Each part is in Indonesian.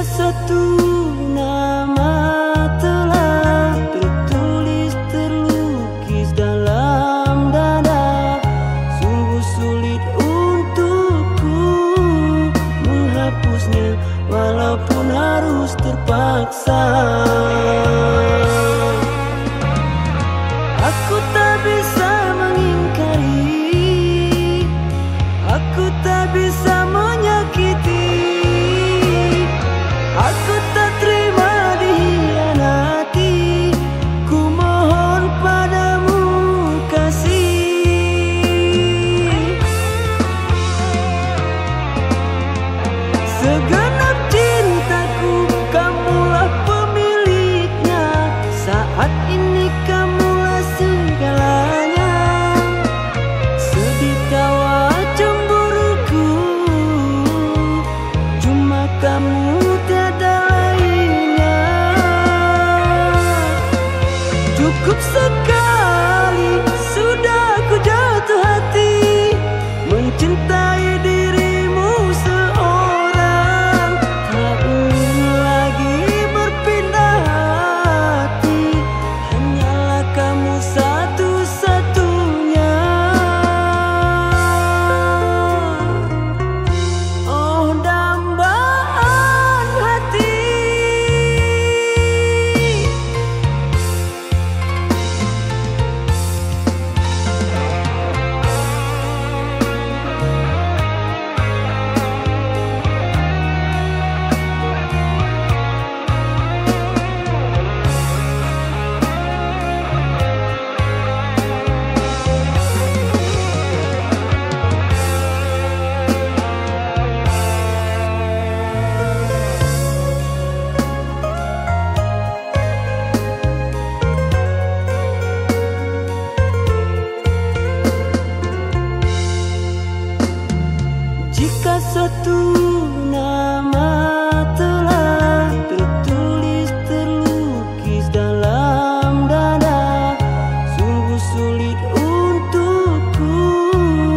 satu nama telah tertulis terlukis dalam dada, sungguh sulit untukku menghapusnya walaupun harus terpaksa. Aku tak bisa mengingkari, aku tak bisa menyakiti, aku tak terima dikhianati. Ku mohon padamu kasih. Segenap cintaku, kamulah pemiliknya. Saat ini kamulah segalanya. Sedih tawa cemburuku, cuma kamu tiada lainnya. Cukup sekali sudah ku jatuh hati mencintai dirimu seorang. Tak ingin lagi berpindah hati, hanyalah kamu satu-satunya. Oh dambaan hati, jika satu nama telah tertulis terlukis dalam dada, sungguh sulit untukku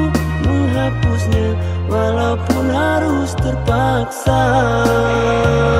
menghapusnya walaupun harus terpaksa.